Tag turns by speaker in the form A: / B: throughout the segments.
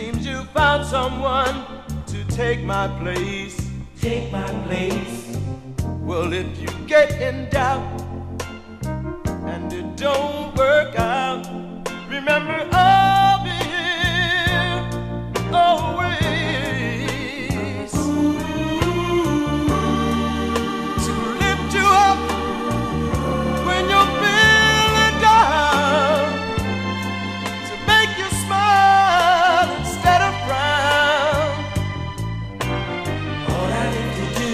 A: Seems you found someone to take my place.
B: Take my place.
A: Well, if you get in doubt and it don't work out, remember I'll be here always to lift you up when you're feeling down, to make you smile instead of frown.
B: All I live to do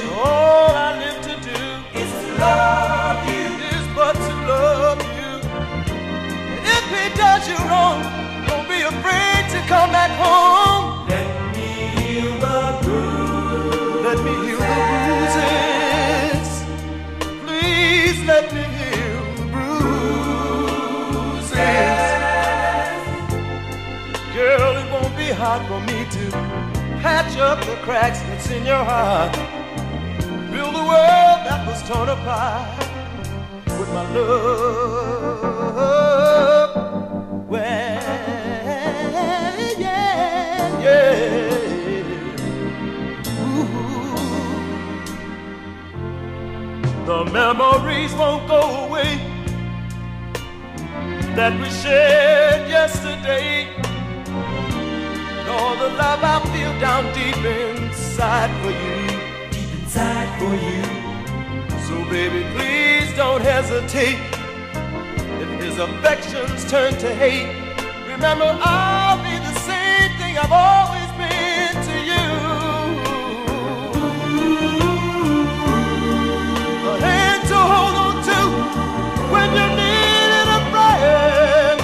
A: is to love you, is but to love you. And if he does you wrong, don't be afraid to come back home.
B: Let me heal the bruises.
A: Let me heal the bruises. Please let me heal the bruises. Girl, it won't be hard for me to patch up the cracks that's in your heart. Build a world that was torn apart with my love. Well, yeah, yeah. Ooh. The memories won't go away that we shared yesterday, nor the love I feel down deep inside for you.
B: For you.
A: So baby, please don't hesitate. If his affections turn to hate, remember I'll be the same thing I've always been to you. A hand to hold on to when you're needing a friend.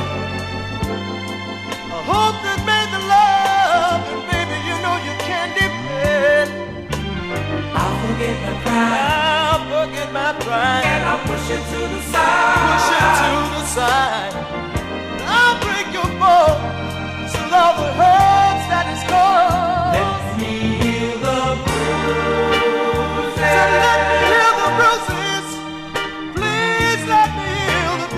A: A hope that made the love, and baby, you know you can depend.
B: I'll forget my pride.
A: I'll forget my pride.
B: And I'll push it to the side.
A: Push it to the side. I'll break your fall. So love the hurts that is caused.
B: Let me heal the bruises.
A: So let me heal the bruises. Please let me heal the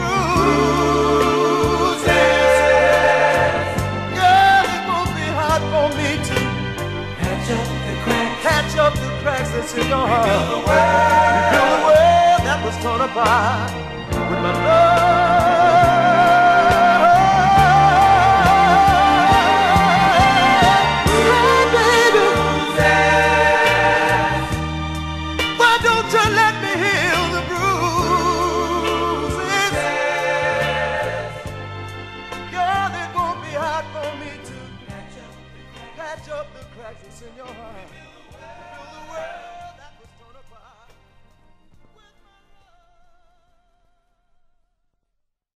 A: bruises. Girl, it won't be hard for me to
B: Patch up the cracks.
A: patch up the cracks that's in your heart.
B: Rebuild the world.
A: Rebuild the world that was torn apart with my love. Oh, baby, why don't you let me heal the bruises? Girl, it won't be hard for me to patch up the cracks that's in your heart. Rebuild the world.